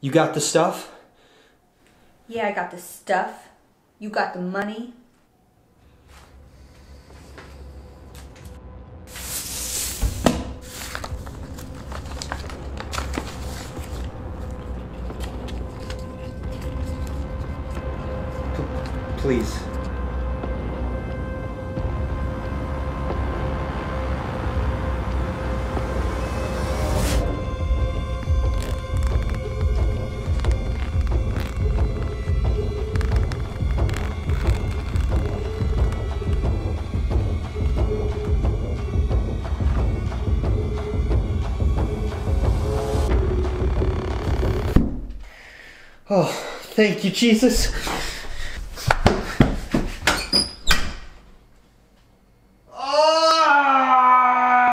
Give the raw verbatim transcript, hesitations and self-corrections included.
You got the stuff? Yeah, I got the stuff. You got the money. P- please. Oh, thank you, Jesus.